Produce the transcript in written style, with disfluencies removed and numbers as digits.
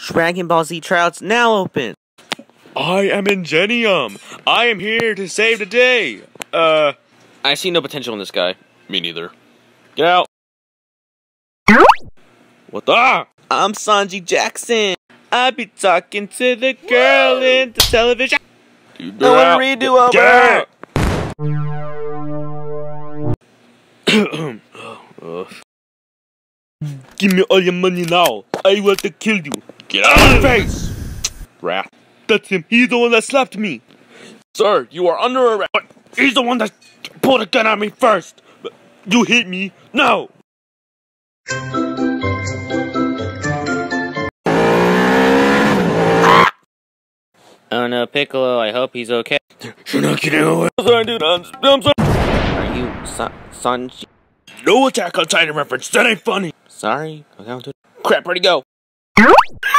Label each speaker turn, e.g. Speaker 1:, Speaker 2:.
Speaker 1: Dragon Ball Z tryouts now open.
Speaker 2: I am Ingenium. I am here to save the day.
Speaker 3: I see no potential in this guy. Me neither. Get out.
Speaker 2: What the?
Speaker 1: I'm Sanji Jackson. I be talking to the girl in the television.
Speaker 2: No
Speaker 1: one redo over.
Speaker 2: Give me all your money now. I want to kill you. Get out of my face! Rat. That's him. He's the one that slapped me.
Speaker 3: Sir, you are under arrest.
Speaker 2: But he's the one that pulled a gun at me first. But you hit me. No.
Speaker 1: Oh no, Piccolo, I hope he's okay.
Speaker 2: You're not getting away. I'm sorry, dude. I'm sorry.
Speaker 1: Are you Sanji?
Speaker 2: No Attack on Titan reference. That ain't funny.
Speaker 1: Sorry, I'll count to.
Speaker 3: Crap, where'd he go?